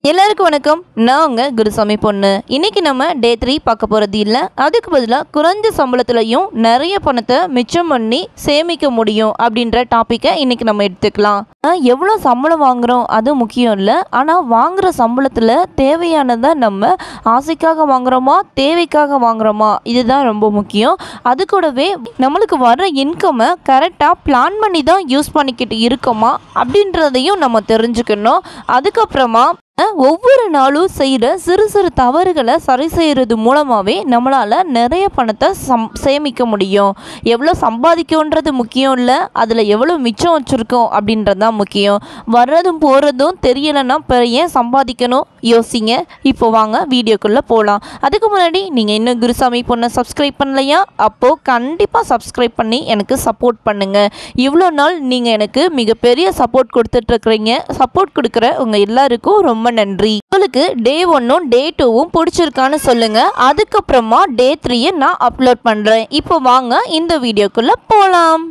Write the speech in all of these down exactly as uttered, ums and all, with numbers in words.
எல்லாருக்கும் வணக்கம். நான் உங்கள் குருசாமி பொண்ணு. இன்றைக்கி நம்ம டே த்ரீ பார்க்க போகிறது இல்லை, அதுக்கு பதிலாக குறைஞ்ச சம்பளத்துலையும் நிறைய பணத்தை மிச்சம் பண்ணி சேமிக்க முடியும் அப்படின்ற டாப்பிக்கை இன்றைக்கி நம்ம எடுத்துக்கலாம். எவ்வளோ சம்பளம் வாங்குகிறோம் அது முக்கியம் இல்லை, ஆனால் வாங்குகிற சம்பளத்தில் தேவையானதை நம்ம ஆசைக்காக வாங்குகிறோமா தேவைக்காக வாங்குகிறோமா இதுதான் ரொம்ப முக்கியம். அது கூடவே நம்மளுக்கு வர இன்கம்மை கரெக்டாக பிளான் பண்ணி தான் யூஸ் பண்ணிக்கிட்டு இருக்கோமா அப்படின்றதையும் நம்ம தெரிஞ்சுக்கணும். அதுக்கப்புறமா ஒவ்வொரு நாளும் செய்கிற சிறு சிறு தவறுகளை சரி செய்கிறது மூலமாகவே நம்மளால் நிறைய பணத்தை சம் சேமிக்க முடியும். எவ்வளோ சம்பாதிக்கோன்றது முக்கியம் இல்லை, அதில் எவ்வளோ மிச்சம் வச்சுருக்கோம் அப்படின்றது தான் முக்கியம். வர்றதும் போகிறதும் தெரியலைன்னா ஏன் சம்பாதிக்கணும் யோசிங்க. இப்போ வாங்க வீடியோக்குள்ளே போகலாம். அதுக்கு முன்னாடி நீங்கள் இன்னும் குருசாமி பொண்ணை சப்ஸ்கிரைப் பண்ணலையா? அப்போது கண்டிப்பாக சப்ஸ்கிரைப் பண்ணி எனக்கு சப்போர்ட் பண்ணுங்கள். இவ்வளோ நாள் நீங்கள் எனக்கு மிகப்பெரிய சப்போர்ட் கொடுத்துட்ருக்குறீங்க. சப்போர்ட் கொடுக்குற உங்கள் எல்லாருக்கும் ரொம்ப ரொம்ப நன்றி. உங்களுக்கு டே ஒன்னும் டே டூவும் பிடிச்சிருக்கான்னு சொல்லுங்க. அதுக்கப்புறமா டே த்ரீயை நான் அப்லோட் பண்றேன். இப்போ வாங்க இந்த வீடியோக்குள்ள போலாம்.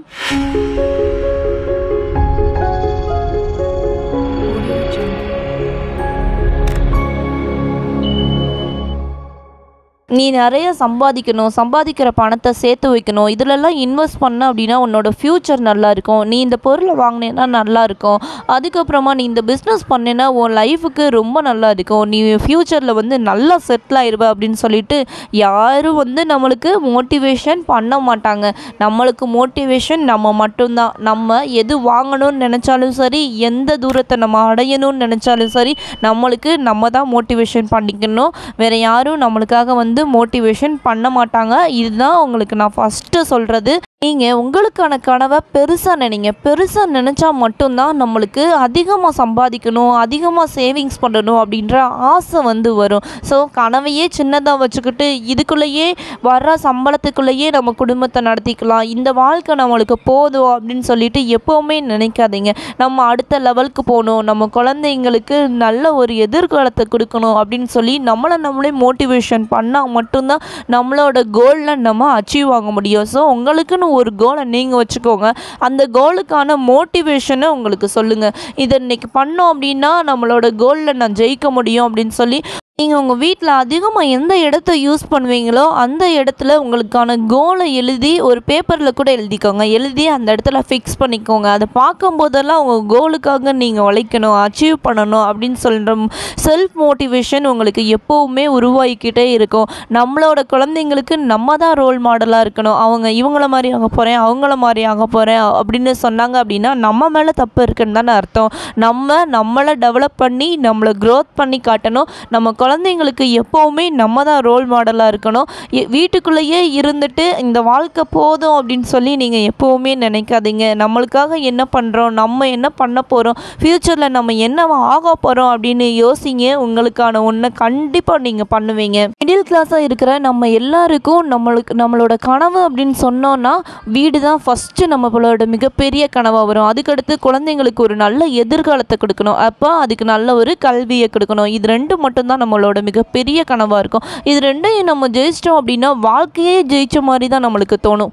நீ நிறைய சம்பாதிக்கணும், சம்பாதிக்கிற பணத்தை சேர்த்து வைக்கணும், இதிலெல்லாம் இன்வெஸ்ட் பண்ண அப்படின்னா உன்னோட ஃப்யூச்சர் நல்லாயிருக்கும். நீ இந்த பொருளை வாங்கினேன்னா நல்லாயிருக்கும். அதுக்கப்புறமா நீ இந்த பிஸ்னஸ் பண்ணினா உன் லைஃபுக்கு ரொம்ப நல்லா இருக்கும். நீ ஃப்யூச்சரில் வந்து நல்லா செட்டில் ஆயிடுவ அப்படின்னு சொல்லிட்டு யாரும் வந்து நம்மளுக்கு மோட்டிவேஷன் பண்ண மாட்டாங்க. நம்மளுக்கு மோட்டிவேஷன் நம்ம மட்டும்தான். நம்ம எது வாங்கணும்னு நினச்சாலும் சரி, எந்த தூரத்தை நம்ம அடையணும்னு நினச்சாலும் சரி, நம்மளுக்கு நம்ம தான் மோட்டிவேஷன் பண்ணிக்கணும். வேறு யாரும் நம்மளுக்காக வந்து மோட்டிவேஷன் பண்ண மாட்டாங்க. இதுதான் உங்களுக்கு நான் ஃபஸ்ட்டு சொல்கிறது. நீங்கள் உங்களுக்கான கனவை பெருசாக நினைங்க. பெருசாக நினச்சா மட்டும்தான் நம்மளுக்கு அதிகமாக சம்பாதிக்கணும், அதிகமாக சேவிங்ஸ் பண்ணணும் அப்படின்ற ஆசை வந்து வரும். ஸோ கனவையே சின்னதாக வச்சுக்கிட்டு இதுக்குள்ளேயே வர்ற சம்பளத்துக்குள்ளேயே நம்ம குடும்பத்தை நடத்திக்கலாம், இந்த வாழ்க்கை நம்மளுக்கு போதும் அப்படின்னு சொல்லிட்டு எப்போவுமே நினைக்காதீங்க. நம்ம அடுத்த லெவலுக்கு போகணும், நம்ம குழந்தைங்களுக்கு நல்ல ஒரு எதிர்காலத்தை கொடுக்கணும் அப்படின்னு சொல்லி நம்மளை நம்மளே மோட்டிவேஷன் பண்ணால் மட்டும்தான் நம்மளோட கோலில் நம்ம அச்சீவ் ஆக முடியும். ஸோ உங்களுக்குன்னு ஒரு கோலை நீங்கள் வச்சுக்கோங்க. அந்த கோலுக்கான மோட்டிவேஷனை உங்களுக்கு சொல்லுங்கள். இதை இன்னைக்கு பண்ணோம் அப்படின்னா நம்மளோட கோலில் நான் ஜெயிக்க முடியும் அப்படின்னு சொல்லி நீங்கள் உங்கள் வீட்டில் அதிகமாக எந்த இடத்த யூஸ் பண்ணுவீங்களோ அந்த இடத்துல உங்களுக்கான கோலை எழுதி ஒரு பேப்பரில் கூட எழுதிக்கோங்க. எழுதி அந்த இடத்துல ஃபிக்ஸ் பண்ணிக்கோங்க. அதை பார்க்கும்போதெல்லாம் உங்கள் கோலுக்காக நீங்கள் உழைக்கணும், அச்சீவ் பண்ணணும் அப்படின்னு சொல்கிற செல்ஃப் மோட்டிவேஷன் உங்களுக்கு எப்போவுமே உருவாகிக்கிட்டே இருக்கும். நம்மளோட குழந்தைங்களுக்கு நம்ம தான் ரோல் மாடலாக இருக்கணும். அவங்க இவங்கள மாதிரி ஆக போகிறேன், அவங்கள மாதிரி ஆக போகிறேன் அப்படின்னு சொன்னாங்க அப்படின்னா நம்ம மேலே தப்பு இருக்குன்னு தானே அர்த்தம். நம்ம நம்மளை டெவலப் பண்ணி நம்மளை க்ரோத் பண்ணி காட்டணும். நம்ம குழந்தைங்களுக்கு எப்போவுமே நம்ம தான் ரோல் மாடலாக இருக்கணும். வீட்டுக்குள்ளேயே இருந்துட்டு இந்த வாழ்க்கை போதும் அப்படின்னு சொல்லி நீங்கள் எப்போவுமே நினைக்காதீங்க. நம்மளுக்காக என்ன பண்ணுறோம், நம்ம என்ன பண்ண போகிறோம், ஃப்யூச்சரில் நம்ம என்ன ஆக போகிறோம் அப்படின்னு யோசிங்க. உங்களுக்கான ஒன்றை கண்டிப்பாக நீங்கள் பண்ணுவீங்க. மிடில் கிளாஸாக இருக்கிற நம்ம எல்லாருக்கும் நம்மளுக்கு நம்மளோட கனவு அப்படின்னு சொன்னோன்னா வீடு தான் ஃபஸ்ட்டு நம்மளோட மிகப்பெரிய கனவாக வரும். அதுக்கடுத்து குழந்தைங்களுக்கு ஒரு நல்ல எதிர்காலத்தை கொடுக்கணும், அப்போ அதுக்கு நல்ல ஒரு கல்வியை கொடுக்கணும். இது ரெண்டு மட்டும்தான் நம்ம நம்மளோட மிகப்பெரிய கனவாக இருக்கும். இது ரெண்டையும் நம்ம ஜெயிச்சிட்டோம் அப்படின்னா வாழ்க்கையே ஜெயிச்ச மாதிரி தான் நம்மளுக்கு தோணும்.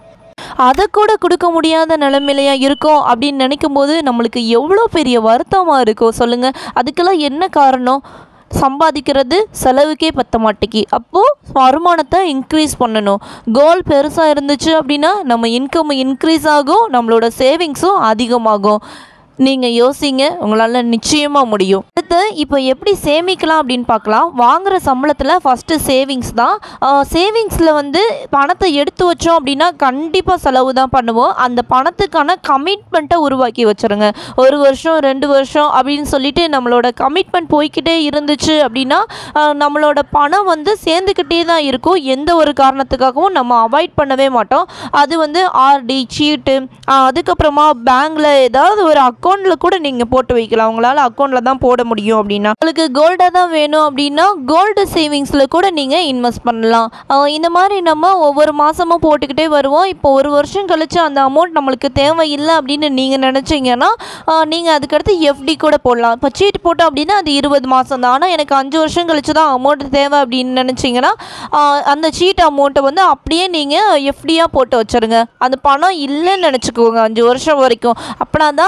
அதை கூட கொடுக்க முடியாத நிலைமையிலையா இருக்கும் அப்படின்னு நினைக்கும் போது நம்மளுக்கு எவ்வளோ பெரிய வருத்தமாக இருக்கும் சொல்லுங்கள். அதுக்கெல்லாம் என்ன காரணம்? சம்பாதிக்கிறது செலவுக்கே பத்த மாட்டேங்கி. அப்போது வருமானத்தை இன்க்ரீஸ் பண்ணணும். கோல் பெருசாக இருந்துச்சு அப்படின்னா நம்ம இன்கம் இன்க்ரீஸ் ஆகும், நம்மளோட சேவிங்ஸும் அதிகமாகும். நீங்கள் யோசிங்க, உங்களால் நிச்சயமாக முடியும். அடுத்து இப்போ எப்படி சேமிக்கலாம் அப்படின்னு பார்க்கலாம். வாங்குகிற சம்பளத்தில் ஃபஸ்ட்டு சேவிங்ஸ் தான். சேவிங்ஸில் வந்து பணத்தை எடுத்து வச்சோம் அப்படின்னா கண்டிப்பாக செலவு தான் பண்ணுவோம். அந்த பணத்துக்கான கமிட்மெண்ட்டை உருவாக்கி வச்சுருங்க. ஒரு வருஷம் ரெண்டு வருஷம் அப்படின்னு சொல்லிட்டு நம்மளோட கமிட்மெண்ட் போய்கிட்டே இருந்துச்சு அப்படின்னா நம்மளோட பணம் வந்து சேர்ந்துக்கிட்டே தான் இருக்கும். எந்த ஒரு காரணத்துக்காகவும் நம்ம அவாய்ட் பண்ணவே மாட்டோம். அது வந்து ஆர்டி, சீட்டு, அதுக்கப்புறமா பேங்கில் ஏதாவது ஒரு அக்கௌண்ட்டில் கூட நீங்கள் போட்டு வைக்கலாம். உங்களால் அக்கௌண்ட்டில் தான் போட முடியும் அப்படின்னா. உங்களுக்கு கோல்டாக தான் வேணும் அப்படின்னா கோல்டு சேவிங்ஸில் கூட நீங்கள் இன்வெஸ்ட் பண்ணலாம். இந்த மாதிரி நம்ம ஒவ்வொரு மாதமும் போட்டுக்கிட்டே வருவோம். இப்போ ஒரு வருஷம் கழித்து அந்த அமௌண்ட் நம்மளுக்கு தேவையில்லை அப்படின்னு நீங்கள் நினச்சிங்கன்னா நீங்கள் அதுக்கடுத்து எஃப்டி கூட போடலாம். இப்போ சீட்டு போட்டோம் அப்படின்னா அது இருபது மாதம் தான். ஆனால் எனக்கு அஞ்சு வருஷம் கழிச்சு தான் அமௌண்ட் தேவை அப்படின்னு நினச்சிங்கன்னா அந்த சீட் அமௌண்ட்டை வந்து அப்படியே நீங்கள் எஃப்டியாக போட்டு வச்சுருங்க. அந்த பணம் இல்லைன்னு நினச்சிக்கோங்க அஞ்சு வருஷம் வரைக்கும். அப்படின்னா தான் அந்த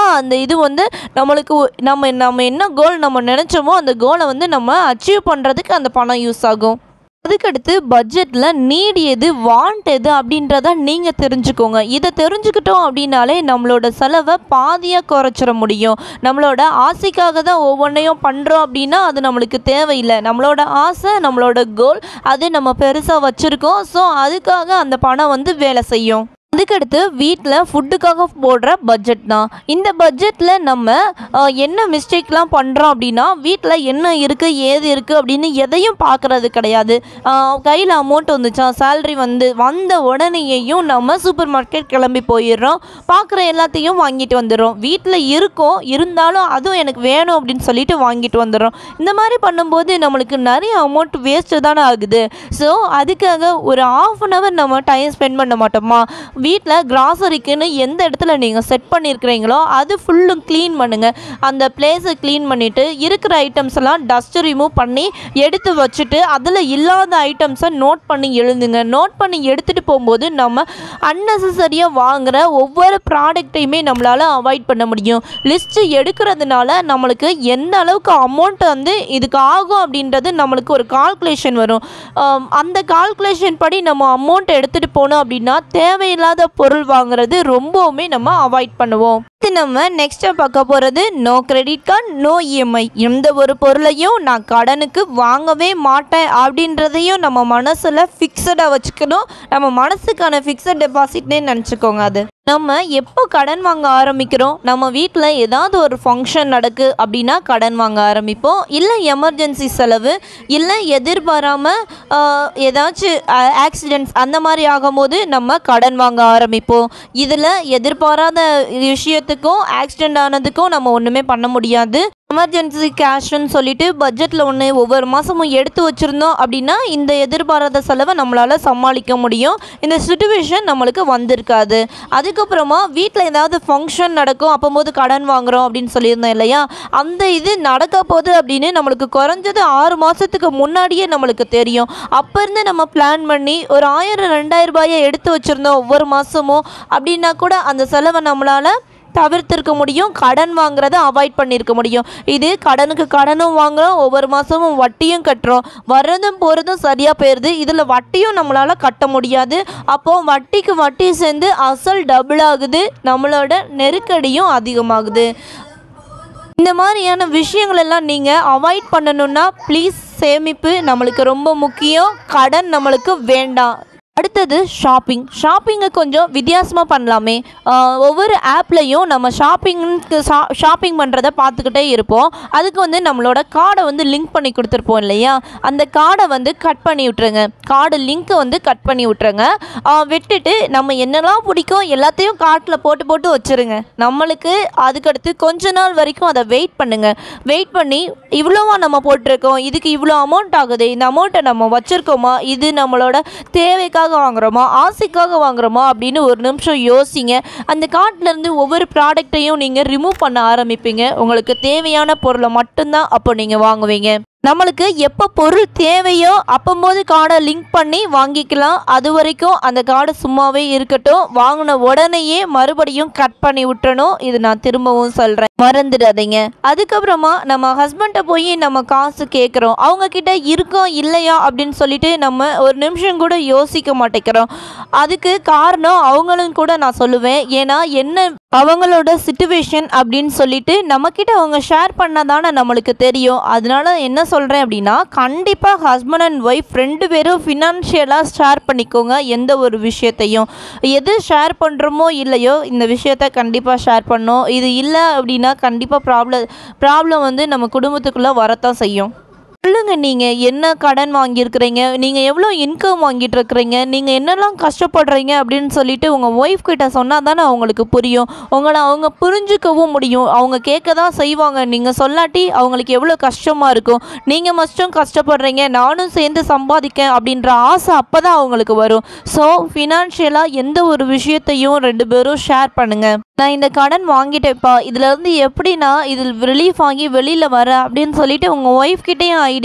இது வந்து நம்மளுக்கு நம்ம நம்ம என்ன கோல் நம்ம நினச்சோமோ அந்த கோலை வந்து நம்ம அச்சீவ் பண்ணுறதுக்கு அந்த பணம் யூஸ் ஆகும். அதுக்கடுத்து பட்ஜெட்டில் நீட் எது வாண்ட் எது அப்படின்றத நீங்கள் தெரிஞ்சுக்கோங்க. இதை தெரிஞ்சுக்கிட்டோம் அப்படின்னாலே நம்மளோட செலவை பாதியாக குறைச்சிட முடியும். நம்மளோட ஆசைக்காக தான் ஒவ்வொன்றையும் பண்ணுறோம் அப்படின்னா அது நம்மளுக்கு தேவையில்லை. நம்மளோட ஆசை நம்மளோட கோல் அது நம்ம பெருசாக வச்சுருக்கோம். ஸோ அதுக்காக அந்த பணம் வந்து வேலை செய்யும். அதுக்கடுத்து வீட்டில் ஃபுட்டுக்காக போடுற பட்ஜெட் தான். இந்த பட்ஜெட்டில் நம்ம என்ன மிஸ்டேக்லாம் பண்ணுறோம் அப்படின்னா வீட்டில் என்ன இருக்குது ஏது இருக்குது அப்படின்னு எதையும் பார்க்குறது கிடையாது. கையில் அமௌண்ட் வந்துச்சா சேல்ரி வந்து வந்த உடனேயும் நம்ம சூப்பர் மார்க்கெட் கிளம்பி போயிடுறோம். பார்க்குற எல்லாத்தையும் வாங்கிட்டு வந்துடுறோம். வீட்டில் இருக்கோம் இருந்தாலும் அதுவும் எனக்கு வேணும் அப்படின்னு சொல்லிட்டு வாங்கிட்டு வந்துடுறோம். இந்த மாதிரி பண்ணும்போது நம்மளுக்கு நிறைய அமௌண்ட் வேஸ்ட்டு தானே ஆகுது. ஸோ அதுக்காக ஒரு ஆஃப் அன் ஹவர் நம்ம டைம் ஸ்பெண்ட் பண்ண மாட்டோமா? வீட்டில் கிராசரிக்குன்னு எந்த இடத்துல நீங்கள் செட் பண்ணியிருக்கிறீங்களோ அது ஃபுல்லும் க்ளீன் பண்ணுங்கள். அந்த பிளேஸை க்ளீன் பண்ணிவிட்டு இருக்கிற ஐட்டம்ஸ் எல்லாம் டஸ்ட்டு ரிமூவ் பண்ணி எடுத்து வச்சுட்டு அதில் இல்லாத ஐட்டம்ஸை நோட் பண்ணி எழுதுங்க. நோட் பண்ணி எடுத்துகிட்டு போகும்போது நம்ம அன்னெசரியாக வாங்குகிற ஒவ்வொரு ப்ராடக்டையுமே நம்மளால் அவாய்ட் பண்ண முடியும். லிஸ்ட்டு எடுக்கிறதுனால நம்மளுக்கு எந்த அளவுக்கு அமௌண்ட் வந்து இதுக்கு ஆகும் அப்படின்றது நம்மளுக்கு ஒரு கால்குலேஷன் வரும். அந்த கால்குலேஷன் படி நம்ம அமௌண்ட் எடுத்துகிட்டு போனோம் அப்படின்னா தேவையில்லாத பொருள் வாங்குறது ரொம்பவுமே நம்ம அவாய்ட் பண்ணுவோம். இது நம்ம நெக்ஸ்ட்டாக பார்க்க போகிறது no credit card no EMI. எந்த ஒரு பொருளையும் நான் கடனுக்கு வாங்கவே மாட்டேன் அப்படின்றதையும் நம்ம மனசில் ஃபிக்ஸடாக வச்சுக்கணும். நம்ம மனசுக்கான ஃபிக்ஸட் டெபாசிட்னே நினச்சிக்கோங்க. அது நம்ம எப்போ கடன் வாங்க ஆரம்பிக்கிறோம்? நம்ம வீட்டில் ஏதாவது ஒரு ஃபங்க்ஷன் நடக்கு அப்படின்னா கடன் வாங்க ஆரம்பிப்போம். இல்லை எமர்ஜென்சி செலவு, இல்லை எதிர்பாராமல் ஏதாச்சும் ஆக்சிடென்ட்ஸ் அந்த மாதிரி ஆகும்போது நம்ம கடன் வாங்க ஆரம்பிப்போம். இதில் எதிர்பாராத விஷயத்துக்கும் ஆக்சிடெண்ட் ஆனதுக்கும் நம்ம ஒன்றுமே பண்ண முடியாது. எமர்ஜென்சி கேஷ்ன்னு சொல்லிட்டு பட்ஜெட்டில் ஒன்று ஒவ்வொரு மாதமும் எடுத்து வச்சுருந்தோம் அப்படின்னா இந்த எதிர்பாராத செலவை நம்மளால் சமாளிக்க முடியும். இந்த சிச்சுவேஷன் நம்மளுக்கு வந்திருக்காது. அதுக்கப்புறமா வீட்டில் ஏதாவது ஃபங்க்ஷன் நடக்கும் அப்போது கடன் வாங்குகிறோம் அப்படின்னு சொல்லியிருந்தோம் இல்லையா? அந்த இது நடக்க போகுது அப்படின்னு நம்மளுக்கு குறைஞ்சது ஆறு மாதத்துக்கு முன்னாடியே நம்மளுக்கு தெரியும். அப்போ இருந்து நம்ம பிளான் பண்ணி ஒரு ஆயிரம் ரெண்டாயிரம் ரூபாயை எடுத்து வச்சுருந்தோம் ஒவ்வொரு மாதமும் அப்படின்னா கூட அந்த செலவை நம்மளால் தவிர்த்திருக்க முடியும். கடன் வாங்குறத அவாய்ட் பண்ணியிருக்க முடியும். இது கடனுக்கு கடனும் வாங்குகிறோம், ஒவ்வொரு மாதமும் வட்டியும் கட்டுறோம். வர்றதும் போகிறதும் சரியாக போயிடுது. இதில் வட்டியும் நம்மளால் கட்ட முடியாது. அப்போது வட்டிக்கு வட்டி சேர்ந்து அசல் டபுள் ஆகுது. நம்மளோட நெருக்கடியும் அதிகமாகுது. இந்த மாதிரியான விஷயங்கள் எல்லாம் நீங்கள் அவாய்ட் பண்ணணுன்னா ப்ளீஸ் சேமிப்பு நம்மளுக்கு ரொம்ப முக்கியம். கடன் நம்மளுக்கு வேண்டாம். அடுத்தது ஷாப்பிங். ஷாப்பிங்கை கொஞ்சம் வித்தியாசமாக பண்ணலாமே. ஒவ்வொரு ஆப்லேயும் நம்ம ஷாப்பிங்க்கு ஷா ஷாப்பிங் பண்ணுறதை பார்த்துக்கிட்டே இருப்போம். அதுக்கு வந்து நம்மளோட கார்டை வந்து லிங்க் பண்ணி கொடுத்துருப்போம் இல்லையா? அந்த கார்டை வந்து கட் பண்ணி விட்டுருங்க. கார்டு லிங்க்கை வந்து கட் பண்ணி விட்டுருங்க. விட்டுட்டு நம்ம என்னெல்லாம் பிடிக்கும் எல்லாத்தையும் கார்ட்டில் போட்டு போட்டு வச்சுருங்க. நம்மளுக்கு அதுக்கடுத்து கொஞ்ச நாள் வரைக்கும் அதை வெயிட் பண்ணுங்கள். வெயிட் பண்ணி இவ்வளோவா நம்ம போட்டிருக்கோம், இதுக்கு இவ்வளோ அமௌண்ட் ஆகுது, இந்த அமௌண்ட்டை நம்ம வச்சுருக்கோமா, இது நம்மளோட தேவைக்காக வாங்குறோமா ஆசைக்காக வாங்குறோமா அப்படின்னு ஒரு நிமிஷம் யோசிங்க. அந்த கார்ட்லேருந்து ஒவ்வொரு ப்ராடக்டையும் நீங்கள் ரிமூவ் பண்ண ஆரம்பிப்பீங்க. உங்களுக்கு தேவையான பொருளை மட்டும்தான் அப்போ நீங்கள் வாங்குவீங்க. நம்மளுக்கு எப்போ பொருள் தேவையோ அப்போது கார்டை லிங்க் பண்ணி வாங்கிக்கலாம். அது வரைக்கும் அந்த கார்டு சும்மாவே இருக்கட்டும். வாங்கின உடனேயே மறுபடியும் கட் பண்ணி விட்டுறணும். இது நான் திரும்பவும் சொல்கிறேன், மறந்துடாதீங்க. அதுக்கப்புறமா நம்ம ஹஸ்பண்டை போய் நம்ம காசு கேட்குறோம். அவங்கக்கிட்ட இருக்கோம் இல்லையா அப்படின்னு சொல்லிட்டு நம்ம ஒரு நிமிஷம் கூட யோசிக்க மாட்டேங்கிறோம். அதுக்கு காரணம் அவங்களும் கூட நான் சொல்லுவேன். ஏன்னா என்ன அவங்களோட சிச்சுவேஷன் அப்படின்னு சொல்லிட்டு நம்மக்கிட்ட அவங்க ஷேர் பண்ணால் தானே நம்மளுக்கு தெரியும். அதனால என்ன சொல்கிறேன் அப்படின்னா கண்டிப்பாக ஹஸ்பண்ட் அண்ட் ஒய்ஃப் ரெண்டு பேரும் ஃபினான்ஷியலாக ஷேர் பண்ணிக்கோங்க. எந்த ஒரு விஷயத்தையும் எது ஷேர் பண்ணுறோமோ இல்லையோ இந்த விஷயத்த கண்டிப்பாக ஷேர் பண்ணோம். இது இல்லை அப்படின்னா கண்டிப்பாக ப்ராப்ளம் ப்ராப்ளம் வந்து நம்ம குடும்பத்துக்குள்ளே வரத்தான் செய்யும். சொல்லுங்கள், நீங்கள் என்ன கடன் வாங்கியிருக்கிறீங்க, நீங்கள் எவ்வளோ இன்கம் வாங்கிட்டு இருக்கிறீங்க, நீங்கள் என்னெல்லாம் கஷ்டப்படுறீங்க அப்படின்னு சொல்லிட்டு உங்கள் ஒய்ஃப் கிட்ட சொன்னால் தானே அவங்களுக்கு புரியும். உங்களை அவங்க புரிஞ்சுக்கவும் முடியும். அவங்க கேட்க தான் செய்வாங்க. நீங்கள் சொல்லாட்டி அவங்களுக்கு எவ்வளோ கஷ்டமாக இருக்கும். நீங்கள் மஸ்டும் கஷ்டப்படுறீங்க, நானும் சேர்ந்து சம்பாதிக்க அப்படின்ற ஆசை அப்போ தான் அவங்களுக்கு வரும். ஸோ ஃபினான்ஷியலாக எந்த ஒரு விஷயத்தையும் ரெண்டு பேரும் ஷேர் பண்ணுங்கள். நான் இந்த கடன் வாங்கிட்டேப்பா, இதிலேருந்து எப்படி நான் இதில் ரிலீஃப் ஆகி வெளியில் வரேன் அப்படின்னு சொல்லிட்டு உங்கள் ஒய்ஃப் கிட்டேயும் ஐடியா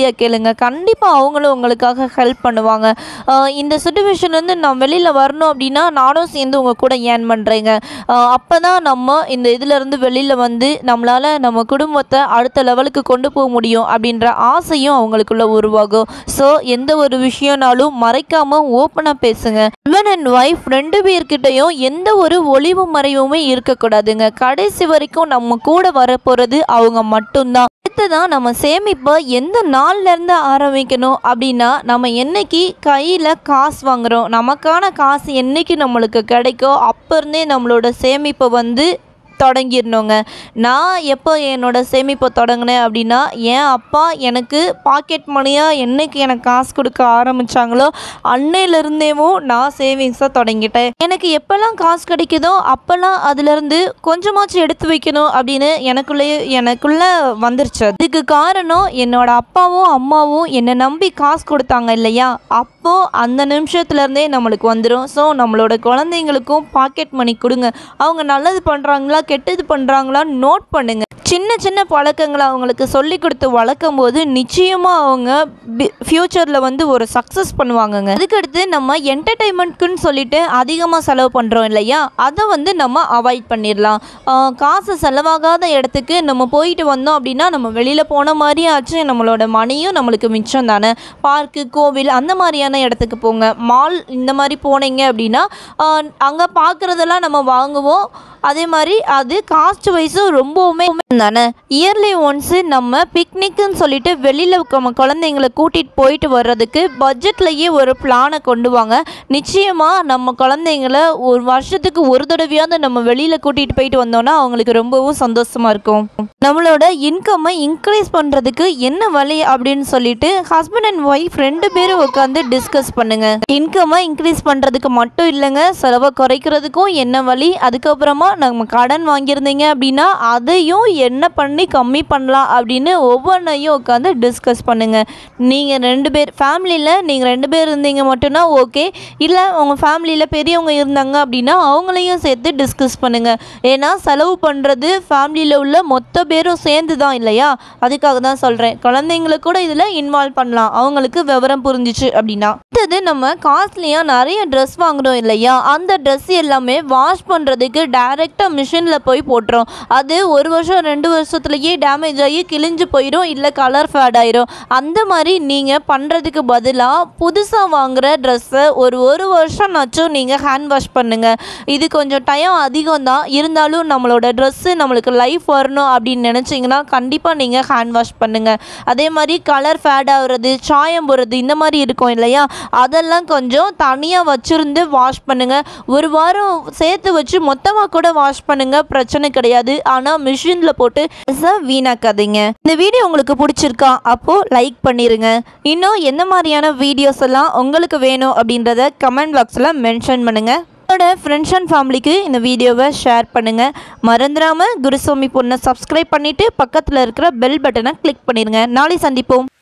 ஃபேமிலியை கேளுங்க, கண்டிப்பாக அவங்களும் உங்களுக்காக ஹெல்ப் பண்ணுவாங்க. இந்த சுச்சுவேஷன்லேருந்து நான் வெளியில் வரணும் அப்படின்னா நானும் சேர்ந்து உங்கள் கூட ஏர்ன் பண்ணுறேங்க. அப்போ தான் நம்ம இந்த இதிலேருந்து வெளியில் வந்து நம்மளால் நம்ம குடும்பத்தை அடுத்த லெவலுக்கு கொண்டு போக முடியும் அப்படின்ற ஆசையும் அவங்களுக்குள்ள உருவாகும். ஸோ எந்த ஒரு விஷயம்னாலும் மறைக்காமல் ஓப்பனாக பேசுங்க. ஹஸ்பண்ட் அண்ட் ஒய்ஃப் ரெண்டு பேர்கிட்டையும் எந்த ஒரு ஒளிவு மறைவுமே இருக்கக்கூடாதுங்க. கடைசி வரைக்கும் நம்ம கூட வரப்போகிறது அவங்க மட்டும்தான். அடுத்ததான் நம்ம சேமிப்பை எந்த நாள்லேருந்து ஆரம்பிக்கணும் அப்படின்னா, நம்ம என்னைக்கு கையில் காசு வாங்குகிறோம், நமக்கான காசு என்னைக்கு நம்மளுக்கு கிடைக்கோ அப்போ இருந்தே நம்மளோட சேமிப்பை வந்து தொடங்கிடணுங்க. நான் எப்போ என்னோடய சேமிப்பை தொடங்கினேன் அப்படின்னா, என் அப்பா எனக்கு பாக்கெட் மணியாக என்னைக்கு எனக்கு காசு கொடுக்க ஆரம்பித்தாங்களோ அன்னையிலேருந்தேவும் நான் சேவிங்ஸை தொடங்கிட்டேன். எனக்கு எப்போல்லாம் காசு கிடைக்குதோ அப்போல்லாம் அதுலேருந்து கொஞ்சமாச்சும் எடுத்து வைக்கணும் அப்படின்னு எனக்குள்ளேயே எனக்குள்ளே வந்துருச்சு. இதுக்கு காரணம் என்னோட அப்பாவும் அம்மாவும் என்னை நம்பி காசு கொடுத்தாங்க இல்லையா, அப்போது அந்த நிமிஷத்துலேருந்தே நம்மளுக்கு வந்துடும். ஸோ நம்மளோட குழந்தைங்களுக்கும் பாக்கெட் மணி கொடுங்க. அவங்க நல்லது பண்ணுறாங்களா கெட்டது பண்ணுறாங்களான்னு நோட் பண்ணுங்கள். சின்ன சின்ன பழக்கங்களை அவங்களுக்கு சொல்லி கொடுத்து வளர்க்கும் போது நிச்சயமாக அவங்க ஃப்யூச்சரில் வந்து ஒரு சக்ஸஸ் பண்ணுவாங்கங்க. அதுக்கடுத்து நம்ம என்டர்டெயின்மெண்ட்க்குன்னு சொல்லிட்டு அதிகமாக செலவு பண்ணுறோம் இல்லையா, அதை வந்து நம்ம அவாய்ட் பண்ணிடலாம். காசு செலவாகாத இடத்துக்கு நம்ம போயிட்டு வந்தோம் அப்படின்னா நம்ம வெளியில் போன மாதிரி ஆச்சு, நம்மளோட மணியும் நம்மளுக்கு மிச்சம் தானே. பார்க்கு, கோவில் அந்த மாதிரியான இடத்துக்கு போங்க. மால் இந்த மாதிரி போனீங்க அப்படின்னா அங்கே பார்க்குறதெல்லாம் நம்ம வாங்குவோம். அதே மாதிரி அது காஸ்ட் வைஸும் ரொம்பவுமே தானே. இயர்லி ஒன்ஸு நம்ம பிக்னிக்குன்னு சொல்லிட்டு வெளியில் நம்ம குழந்தைங்களை கூட்டிகிட்டு போயிட்டு வர்றதுக்கு பட்ஜெட்லேயே ஒரு பிளானை கொண்டு வாங்க. நிச்சயமாக நம்ம குழந்தைங்களை ஒரு வருஷத்துக்கு ஒரு தடவையாவது நம்ம வெளியில் கூட்டிகிட்டு போயிட்டு வந்தோன்னா அவங்களுக்கு ரொம்பவும் சந்தோஷமாக இருக்கும். நம்மளோட இன்கம்மை இன்க்ரீஸ் பண்ணுறதுக்கு என்ன வழி அப்படின்னு சொல்லிட்டு ஹஸ்பண்ட் அண்ட் ஒய்ஃப் ரெண்டு பேரும் உட்காந்து டிஸ்கஸ் பண்ணுங்கள். இன்கம்மை இன்க்ரீஸ் பண்ணுறதுக்கு மட்டும் இல்லைங்க, செலவை குறைக்கிறதுக்கும் என்ன வழி, அதுக்கப்புறமா நம்ம கடன் வாங்கியிருந்தீங்க அப்படின்னா அதையும் என்ன பண்ணி கம்மி பண்ணலாம் அப்படின்னு ஒவ்வொன்றையும் உட்காந்து டிஸ்கஸ் பண்ணுங்கள். நீங்கள் ரெண்டு பேர் ஃபேமிலியில் நீங்கள் ரெண்டு பேர் இருந்தீங்க மட்டும்னா ஓகே, இல்லை உங்கள் ஃபேமிலியில் பெரியவங்க இருந்தாங்க அப்படின்னா அவங்களையும் சேர்த்து டிஸ்கஸ் பண்ணுங்கள். ஏன்னா செலவு பண்ணுறது ஃபேமிலியில் உள்ள மொத்த பேரும் சேர்ந்து தான் இல்லையா, அதுக்காக தான் சொல்கிறேன். குழந்தைங்களை கூட இதில் இன்வால்வ் பண்ணலாம் அவங்களுக்கு விவரம் புரிஞ்சிச்சு அப்படின்னா. அடுத்தது நம்ம காஸ்ட்லியாக நிறைய ட்ரெஸ் வாங்குகிறோம் இல்லையா, அந்த ட்ரெஸ் எல்லாமே வாஷ் பண்ணுறதுக்கு டைரெக்டாக மிஷினில் போய் போட்டுரும். அது ஒரு வருஷம் ரெண்டு வருஷத்துலேயே டேமேஜ் ஆகி கிழிஞ்சு போயிடும், இல்லை கலர் ஃபேட் ஆயிரும். அந்த மாதிரி நீங்கள் பண்ணுறதுக்கு பதிலாக புதுசாக வாங்குகிற ட்ரெஸ்ஸை ஒரு ஒரு வருஷம்னாச்சும் நீங்கள் ஹேண்ட் வாஷ் பண்ணுங்கள். இது கொஞ்சம் டைம் அதிகம் தான், இருந்தாலும் நம்மளோட ட்ரெஸ்ஸு நம்மளுக்கு லைஃப் வரணும் அப்படின்னு நினச்சிங்கன்னா கண்டிப்பாக நீங்கள் ஹேண்ட் வாஷ் பண்ணுங்கள். அதே மாதிரி கலர் ஃபேட் ஆகுறது, சாயம் போடுறது இந்த மாதிரி இருக்கும் இல்லையா, அதெல்லாம் கொஞ்சம் தனியாக வச்சுருந்து வாஷ் பண்ணுங்கள். ஒரு வாரம் சேர்த்து வச்சு மொத்தமாக கூட வாஷ் பண்ணுங்கள், பிரச்சனை கிடையாது. ஆனால் மிஷினில் போட்டு வீணாக்காதீங்க. இந்த வீடியோ உங்களுக்கு பிடிச்சிருக்கா அப்போது லைக் பண்ணிடுங்க. இன்னும் எந்த மாதிரியான வீடியோஸ் எல்லாம் உங்களுக்கு வேணும் அப்படின்றத கமெண்ட் பாக்ஸில் மென்ஷன் பண்ணுங்கள். உங்களோட ஃப்ரெண்ட்ஸ் அண்ட் ஃபேமிலிக்கு இந்த வீடியோவை ஷேர் பண்ணுங்கள். மறந்துடாமல் குருசாமி பொண்ணை சப்ஸ்கிரைப் பண்ணிவிட்டு பக்கத்தில் இருக்கிற பெல் பட்டனை கிளிக் பண்ணிடுங்க. நாளை சந்திப்போம்.